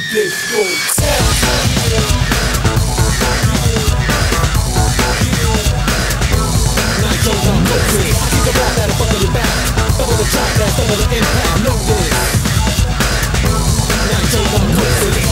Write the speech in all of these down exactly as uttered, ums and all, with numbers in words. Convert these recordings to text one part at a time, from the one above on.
Nitro, Narcosis. Keep the rap that'll buckle your back. Double the track, that's double the impact. Know this. Nitro, Narcosis.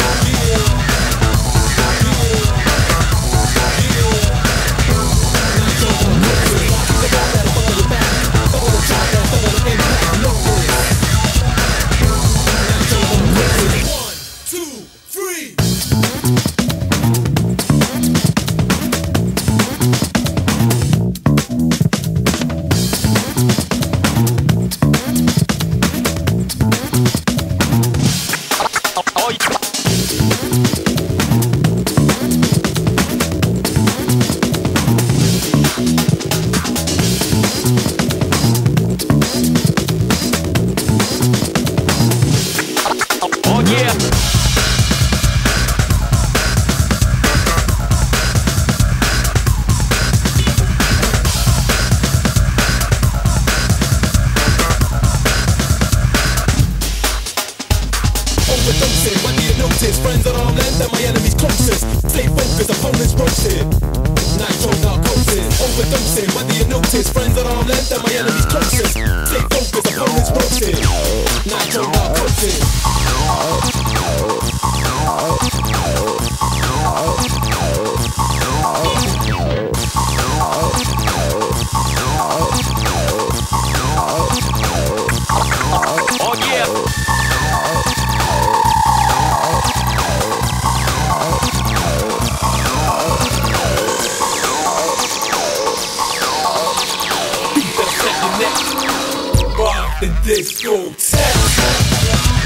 Friends at arm's length and my enemies closest. Stay focused, opponents roasted. Nitro, Narcosis. Overdosing, whether you notice. Friends at arm's length and my enemies closest. Stay focused, opponents roasted. Nitro, Narcosis. Oh yeah. The disco tech.